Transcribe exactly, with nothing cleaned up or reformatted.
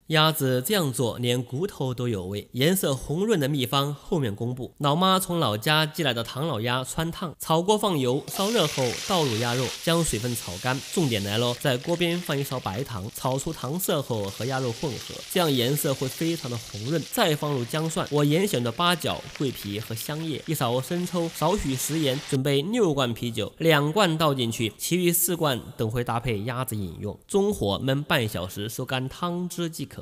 鸭子这样做连骨头都有味，颜色红润的秘方后面公布。老妈从老家寄来的唐老鸭汆烫，炒锅放油，烧热后倒入鸭肉，将水分炒干。重点来咯，在锅边放一勺白糖，炒出糖色后和鸭肉混合，这样颜色会非常的红润。再放入姜蒜，我严选的八角、桂皮和香叶，一勺生抽，少许食盐，准备六罐啤酒，两罐倒进去，其余四罐等会搭配鸭子饮用。中火焖半小时，收干汤汁即可。